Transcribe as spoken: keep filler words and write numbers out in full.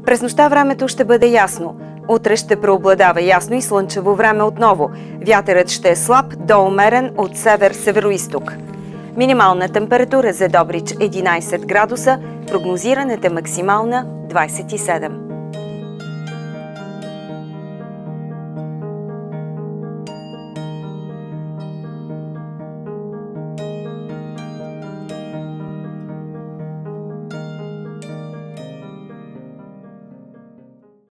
През нощта времето ще бъде ясно. Утре ще преобладава ясно и слънчево време отново. Вятърът ще е слаб до умерен от север-североизток. Минимална температура за Добрич единайсет градуса, прогнозираната максимална двайсет и седем.